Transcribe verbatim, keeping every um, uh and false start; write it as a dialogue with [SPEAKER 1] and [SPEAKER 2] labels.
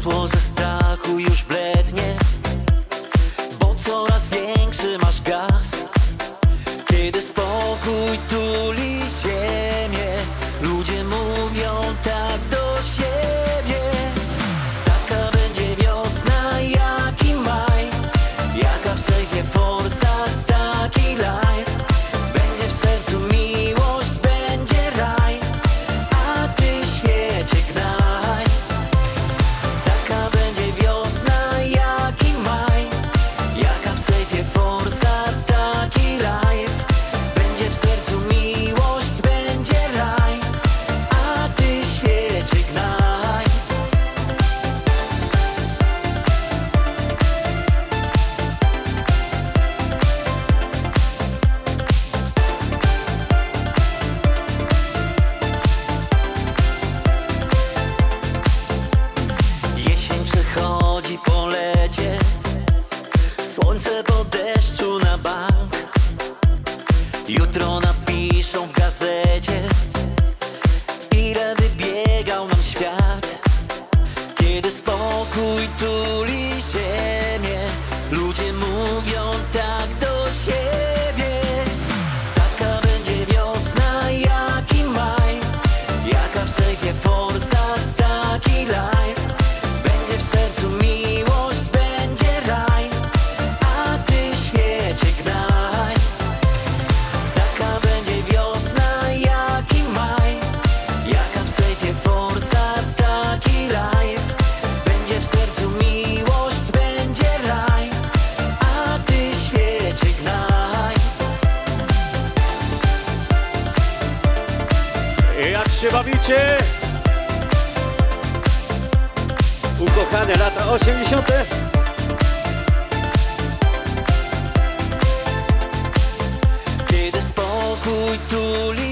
[SPEAKER 1] Światło ze strachu już blednie, bo coraz większy masz gaz. Kiedy spokój tuli ziemię, ludzie mówią tak do siebie. Taka będzie wiosna, jak i maj, jaka w sejfie forsa, taki life. Będzie w sercu miłość, będzie raj, a ty świecie gnaj. Taka będzie wiosna, jak i maj, jaka w sejfie forsa, taki life. Będzie w sercu miłość, będzie raj, a ty świecie gnaj. Jesień przychodzi po lecie, słońce po deszczu na bank. Jutro napiszą w gazecie, ile wybiegał nam świat. Kiedy spokój tuli ziemię, ludzie mówią tak do siebie. Taka będzie wiosna, jak i maj, jaka w sejfie forsa, taki life. Będzie w sercu miłość, będzie raj, a ty świecie gnaj. Taka będzie wiosna, jak i maj, jaka w sejfie forsa, taki life. Będzie w sercu miłość, będzie raj, a ty świecie gnaj.
[SPEAKER 2] Jak się bawicie? Ukochane lata osiemdziesiąte.
[SPEAKER 1] Kiedy spokój tuli